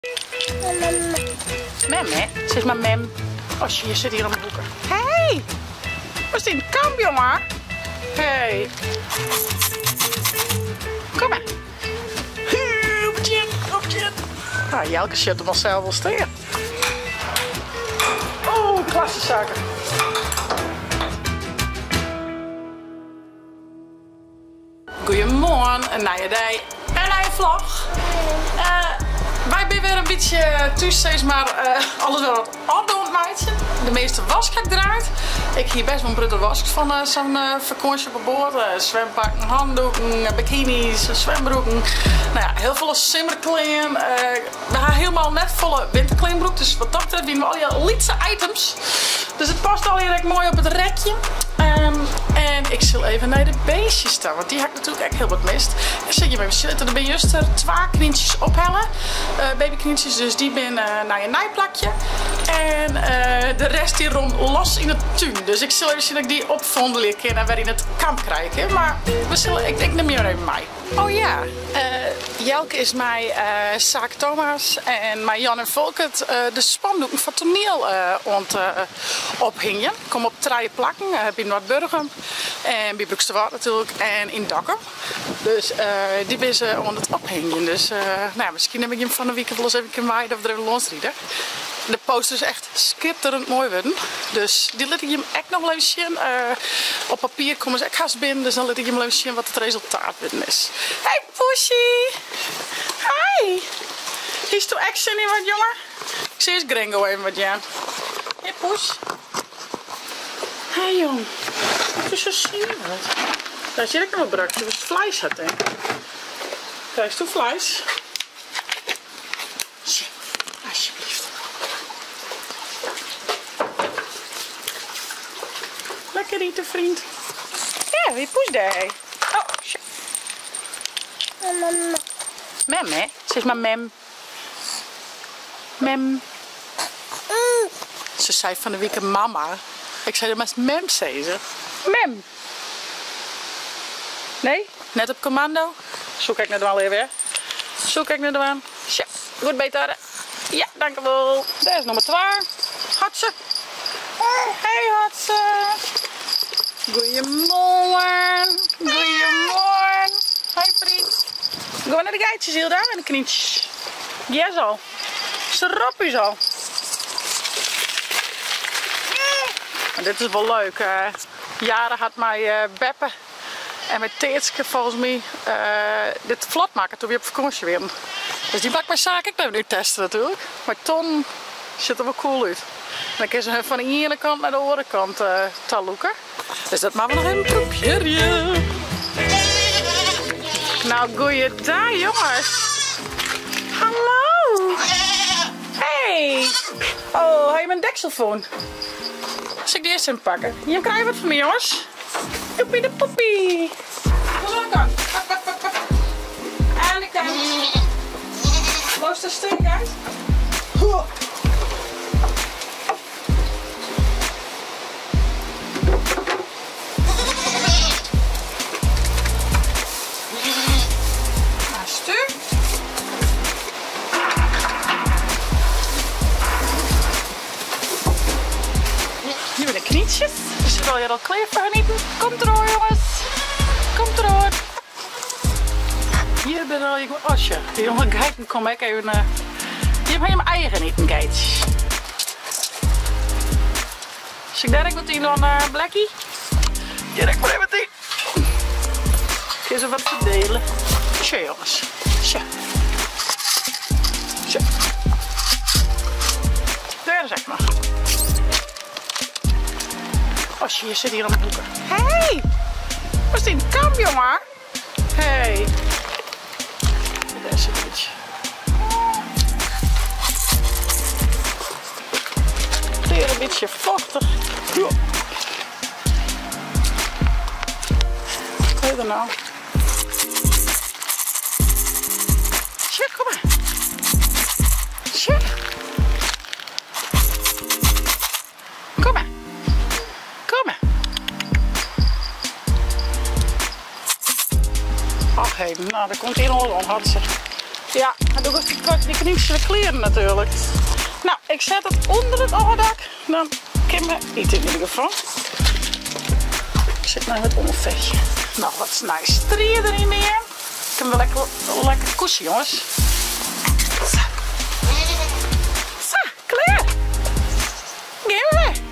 Mem, hè? Zeg maar mem. Oh, je zit hier aan de boeken. Hey! Was die in het kamp, jongen? Hey! Kom maar. Ah, Jelke zit hem al zelf wel staan. Oh, klassenzaken. Goedemorgen, een nieuwe dag. Een nieuwe vlog. Wij zijn weer een beetje thuis steeds maar alles wel wat opdoen meidje. De meeste was ik draait. Ik hier best wel een brutte was van zo'n vakantie op boord. Zwempakken, handdoeken, bikinis, zwembroeken. Nou ja, heel veel simmerkleding. We hebben helemaal net volle winterkledingbroek. Dus wat dat betreft hebben we al die lietse items. Dus het past al heel erg mooi op het rekje. En ik zal even naar de beestjes staan, want die heb ik natuurlijk echt heel wat mist. En zit je bij me er ben juist 2 knietjes ophellen. Babyknietjes, dus die ben naar je nijplakje. En de rest die rond los in de tuin. Dus ik zal even zien dat ik die opvondelen kan en weer in het kamp krijgen. Maar ik neem je even mee. Oh ja, Jelke is mij Zaak Thomas en mij Jan en Volkert de spandoeken van toneel ophingen. Kom op 3 plakken, bij Noordburgum en bij Broeksterwaard natuurlijk en in Dokkum. Dus die ben ze aan het ophingen. Dus nou, misschien neem ik hem van de week wel eens even maaien of er even losrieden. De poster is echt schitterend mooi worden. Dus die laat ik hem echt nog wel even zien. Op papier komen ze echt haast binnen. Dus dan laat ik hem even zien wat het resultaat binnen is. Hey Poesie! Hi! Is toch echt zin in wat jongen? Ik zie eens Gringo even wat ja. Hey Poes! Hey jong! Het is zo zielig. Daar zit ik nog een brokje. Dus vlees had hè. Krijg je vlees? Alsjeblieft. Lekker eten, vriend. Ja, wie poes daar? Oh, shit. Mem, hè? Zeg maar mem. Mem. Ze zei van de week mama. Ik zei maar mem, zei ze. Mem. Nee? Net op commando? Zo kijk naar de wal weer. Zo kijk naar de wal. Ja, goed beter. Ja, dankjewel. Daar is nummer 2. Hatse. Hey Hatse. Goedemorgen. Goedemorgen. Hoi vriend. Ga naar de geitjes Hilda en de knietjes. Ja zo. Ze roppen zo. En dit is wel leuk. Jaren had mij Beppe en met Teetske volgens mij dit vlot maken toen we op vakantie weer. Dus die bak mijn zaak ik ben nu testen natuurlijk. Maar Ton ziet er wel cool uit. En dan kun je van de ene kant naar de andere kant talloeken. Dus dat maken we nog even proberen. Nou, goeiedag jongens. Hallo. Hey. Oh, heb je mijn dekselfoon? Als ik die eerst in pakken. Hier krijg je wat van me jongens. Joepie de poepie. Kom dan. Aan de kant. Los de stink uit. Dus je wil je al klaar voor genieten. Komt erhoor jongens. Komt erhoor. Hier ben al je asje. Die jongen kijken kom ik even. Hier heb je mijn eigen eten kijkjes. Dus ik denk dat hij dan Blackie. Hier denk ik maar even die. Ik ga ze wat verdelen. Tja jongens. Tja. Tja. Daar zeg maar. Als je zit hier aan de boeken. Hey! Was die in het kamp, jongen? Hey! Daar zit een beetje. Weer een beetje vochtig. Wat wil je er nou? Tja, kom maar. Tja. Kom maar. Ach hé, nou daar komt hier nog een had ze. Ja, dan doe ik straks die kniepsele kleren natuurlijk. Nou, ik zet het onder het oordak. Dan kan me niet in ieder geval. Ik zet nou het ondervetje. Nou, wat nice strieën erin weer. Ik heb wel lekker kussen, jongens. Zo, klaar. Geef me mee.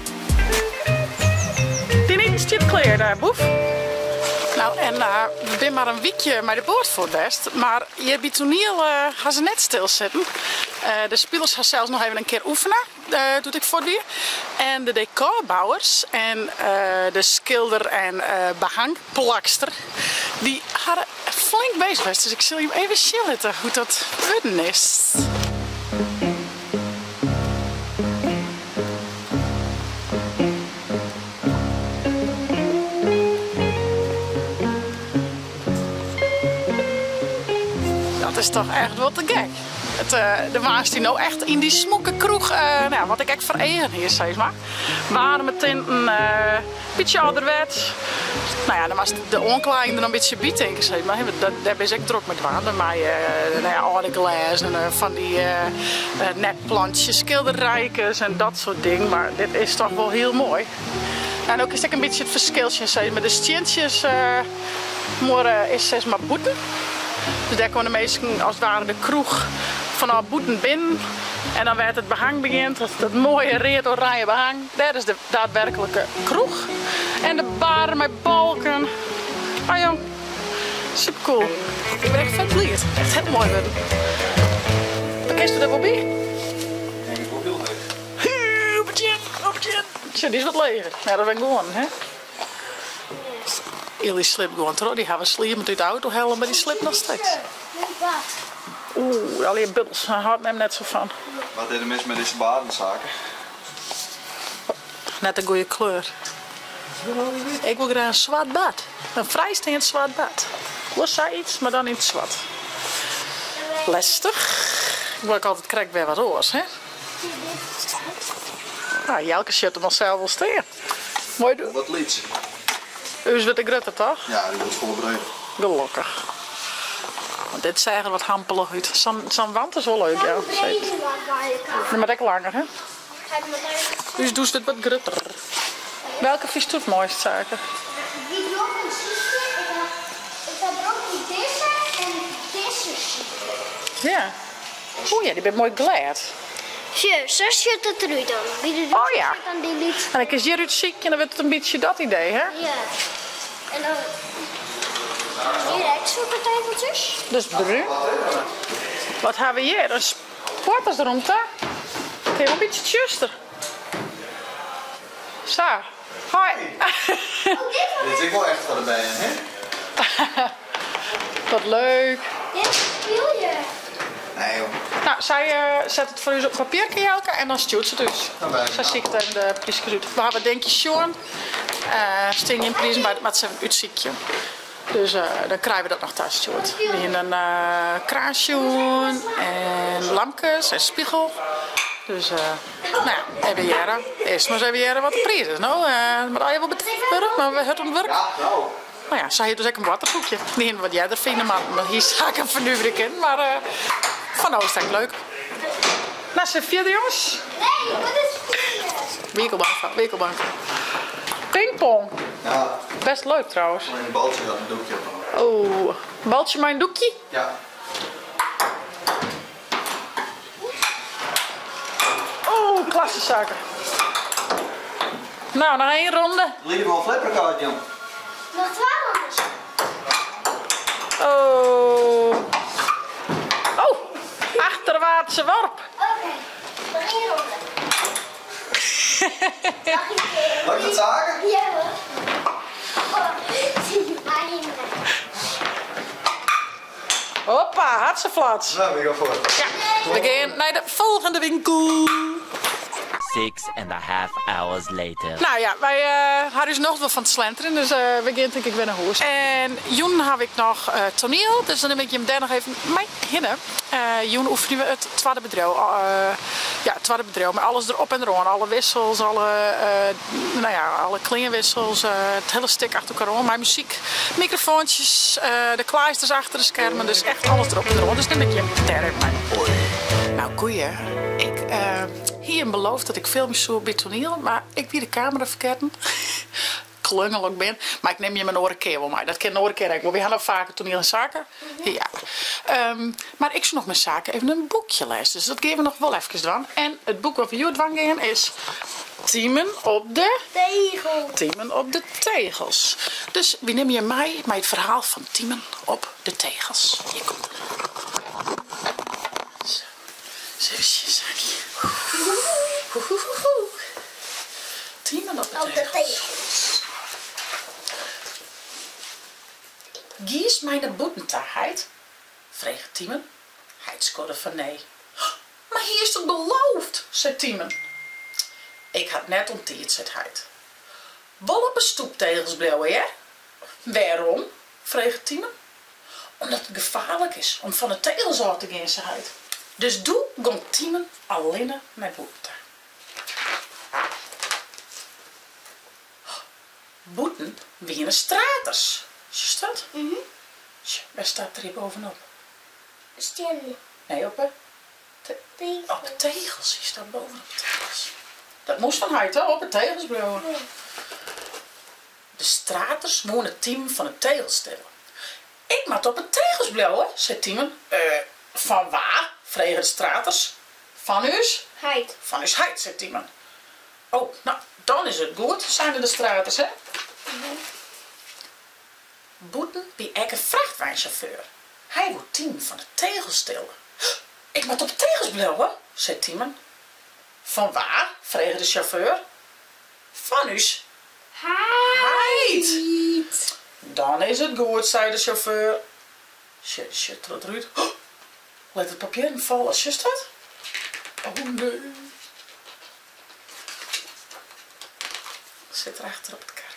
Die niet zit klaar daar, boef. Nou, en we zijn maar een weekje met de boord voor het best. Maar je bent toneel gaan ze net stilzitten. De spelers gaan zelfs nog even een keer oefenen. Doe ik voor die. En de decorbouwers en de schilder en behangplakster. Die hadden flink bezig geweest. Dus ik zal je even chillen hoe dat worden is. Dat is toch echt wat te gek. De waas die nou echt in die smoeke kroeg, nou, wat ik echt vereren hier, zeg maar. Waren meteen een beetje ouderwets. Nou ja, dan was de onkleiding er een beetje bij, denk ik, zeg maar. Daar ben ik druk met waren. Maar nou ja, oude glas en van die netplantjes, schilderijkes en dat soort dingen. Maar dit is toch wel heel mooi. En ook is het een beetje het verschiltje, zeg maar. De steentjes is zeg maar boeten. Dus daar komen de meesten als het ware de kroeg vanaf boeten binnen. En dan werd het behang begint, dat mooie reed-oranje behang. Dat is de daadwerkelijke kroeg. En de bar met balken. Ah jong, super cool. Ik ben echt vet blij. Echt heel mooi worden. Wat kist u er wel bij? Ik denk wel heel leuk. Hoepetje. Tja, die is wat leger. Ja, dat ben ik gewoon, hè. Jullie slip gewoon terug. Die gaan we slieren uit de auto halen, maar die slip nog steeds. Oeh, al die bubbels. Daar houdt me hem net zo van. Wat deden mensen met deze badenzaken? Net een goede kleur. Ik wil graag een zwart bad. Een vrijstaand zwart bad. Was zij iets, maar dan in het zwart. Lastig. Ik wil altijd krijg weer wat roos, hè? Nou, Jelke shirt hem al zelf wel steen. Mooi doen. Wat liet. U is wat de grutter, toch? Ja, die wordt vol breed. Gelukkig. Want dit is eigenlijk wat hampelig uit. Zo'n wand is wel leuk, ja. Maar dat langer, hè? Dus doe het wat grutter. Welke vis doet het mooist zaken? Die nog een ziekje. Ik heb ook die deze en deze. Ja. Oeh ja, die bent mooi glad. Zo zit het eruit dan. Oh ja. Dan die lied. En dan is hieruit ziek en dan wordt het een beetje dat idee, hè? Ja. En dan hier extra tegeltjes. Dus bruin. Wat hebben we hier? Een sportersruimte. Heel een beetje tjuster. Zo. Hoi. Dit is ik wel echt van de bijen, hè? Wat leuk. Dit speel je. Nee joh. Nou, zij zet het voor u op papiertje, Jelke, en dan stuurt ze het dus. Zij ziet het in de prijsjes uit. We hebben denk je Sean. Sting in prijzen bij het uitziekje. Dus dan krijgen we dat nog thuis gestuurd. We hebben een kraansje en lampjes en spiegel. Dus, nou ja, even jaren. Eerst maar eens even jaren wat de prijs is. Nou, maar al je wel betaald, maar we hebben het werk. Ja, nou. Nou ja, zij heeft dus ook een waterkoekje. Niet wat jij er vindt, maar hier sta ik een vernuivering in. Maar van nou is het leuk. Nou, zijn vierde jongens. Nee, wat is het? Winkelbank. Pingpong. Ja, Best leuk trouwens. alleen een baltje had een doekje op. Oh, baltje mijn doekje. Ja. Oh, klasse zaken. Nou, nog één ronde. Liever wel een flipperkaart, jong. Nog 12 anders. Oh. Oh, achterwaartse worp. Oké, nog 1 ronde. Lukt het zaken? Ja hoor. Hoppa, hartstikke flats. Nou, we gaan voor. Ja, we gaan naar de volgende winkel. 6.5 hours later. Nou ja, wij hadden dus nog wel van het slenteren, dus we gaan denk ik weer naar huis. En Joen heb ik nog toneel, dus dan heb ik hem daar nog even mee hinnen. Joen oefenen we het tweede bedrijf. Ja, het tweede bedrijf, met alles erop en eraan. Alle wissels, alle klingenwissels, het hele stuk achter elkaar aan. Mijn muziek, microfoontjes, de kleisters achter de schermen, dus echt alles erop en eraan. Dus dan ben ik je daar even mee. Nou, koeien, ik hier beloofd dat ik veel meer zo bij toneel, maar ik wie de camera verkennen. Klungelig ben, maar ik neem je mijn oren keer wel mee. Dat kan een oren keer, want we gaan nog vaker toneel en zaken. Ja. Maar ik zou nog met zaken even een boekje lezen, dus dat geven we nog wel even doen. En het boek wat we hier dwang gaan is Timon op de Tegel. Timon op de tegels. Dus wie neem je mij met het verhaal van Timon op de tegels? Hier komt het. Zo. Zusjes, Timon op de tegels. Gies mijn boetentaarheid? Vreeg Timon. Hij scoorde van nee. Maar hier is het beloofd, zei Timon. Ik had net onttierd, zei hij. Wol op een stoeptegels blijven, hè? Waarom? Vreeg Timon. Omdat het gevaarlijk is om van de tegels af te gaan, zei hij. Dus doe ging Timon alleen naar boeten. Boeten wie een straters. Is dat? Waar staat er hier bovenop? Stenen. Nee, op de tegels. Hier staat bovenop de tegels. Dat moest van hij toch? Op de tegels blijven. Ja. De straters wonen het team van het tegelstillen. Ik moet op de tegels blijven, zei Timon. Van waar? Vregen de straters. Van us? Heid. Van us heid, zei Timon. Oh, nou, dan is het goed, zijn de straters, hè? Boeten wie ik een vrachtwagenchauffeur. Hij wordt team van de tegels stillen. Ik moet op de tegels blijven, zei Timon. Van waar? Vregen de chauffeur. Van us. Heid. Dan is het goed, zei de chauffeur. Shit, wat ruut. Let het papier niet vallen, is dat? Oh nee. Zit er achter op de kerk.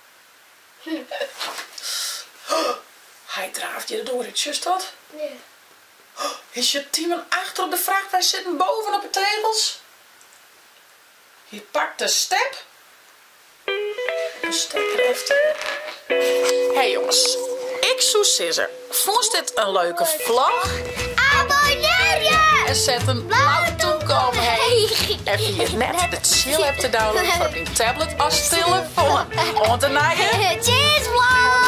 Hij draaft je erdoor, is dat? Nee. Is je Timon achter op de vrachtwagen zitten boven op de tegels? Je pakt de step. De stekker heeft Hey jongens, ik zou zeggen, vond dit een leuke vlog? Abonneer je! En zet een blauwe toekom heen. En wie je net de chill hebt te downloaden voor je tablet als telefoon. Want daarna je... Cheers vlog!